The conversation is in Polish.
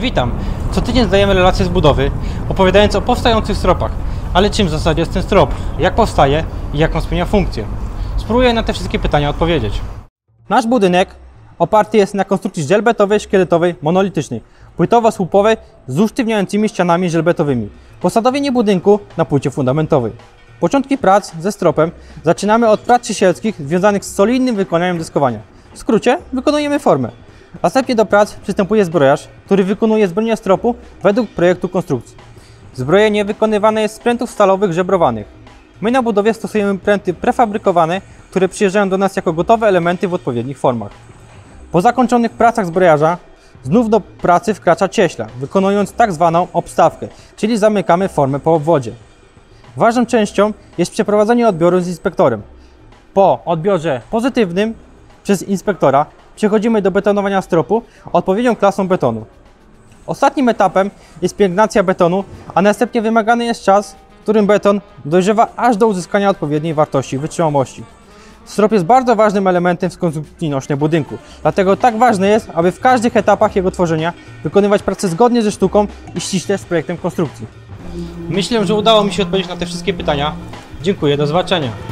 Witam! Co tydzień zdajemy relacje z budowy, opowiadając o powstających stropach. Ale czym w zasadzie jest ten strop? Jak powstaje i jaką spełnia funkcję? Spróbuję na te wszystkie pytania odpowiedzieć. Nasz budynek oparty jest na konstrukcji żelbetowej, szkieletowej, monolitycznej, płytowo-słupowej z usztywniającymi ścianami żelbetowymi. Posadowienie budynku na płycie fundamentowej. Początki prac ze stropem zaczynamy od prac czysielskich związanych z solidnym wykonaniem deskowania. W skrócie wykonujemy formę. Następnie do prac przystępuje zbrojarz, który wykonuje zbrojenie stropu według projektu konstrukcji. Zbrojenie wykonywane jest z prętów stalowych żebrowanych. My na budowie stosujemy pręty prefabrykowane, które przyjeżdżają do nas jako gotowe elementy w odpowiednich formach. Po zakończonych pracach zbrojarza znów do pracy wkracza cieśla, wykonując tak zwaną obstawkę, czyli zamykamy formę po obwodzie. Ważną częścią jest przeprowadzenie odbioru z inspektorem. Po odbiorze pozytywnym przez inspektora przechodzimy do betonowania stropu odpowiednią klasą betonu. Ostatnim etapem jest pielęgnacja betonu, a następnie wymagany jest czas, w którym beton dojrzewa aż do uzyskania odpowiedniej wartości wytrzymałości. Strop jest bardzo ważnym elementem w konstrukcji nośnej budynku, dlatego tak ważne jest, aby w każdych etapach jego tworzenia wykonywać pracę zgodnie ze sztuką i ściśle z projektem konstrukcji. Myślę, że udało mi się odpowiedzieć na te wszystkie pytania. Dziękuję, do zobaczenia.